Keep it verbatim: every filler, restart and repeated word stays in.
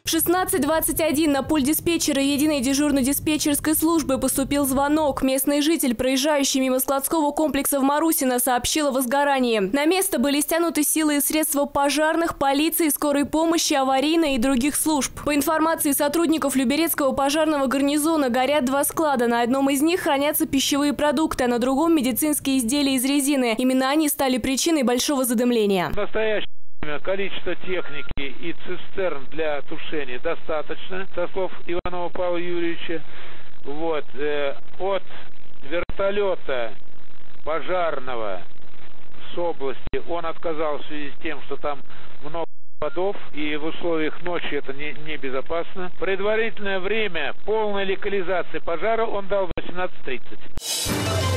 В шестнадцать двадцать один на пульт диспетчера единой дежурно-диспетчерской службы поступил звонок. Местный житель, проезжающий мимо складского комплекса в Марусино, сообщил о возгорании. На место были стянуты силы и средства пожарных, полиции, скорой помощи, аварийной и других служб. По информации сотрудников Люберецкого пожарного гарнизона, горят два склада. На одном из них хранятся пищевые продукты, а на другом – медицинские изделия из резины. Именно они стали причиной большого задымления. Количество техники и цистерн для тушения достаточно, со слов Иванова Павла Юрьевича. Вот, э, от вертолета пожарного с области он отказался в связи с тем, что там много водов и в условиях ночи это не, небезопасно. Предварительное время полной локализации пожара он дал восемнадцать тридцать.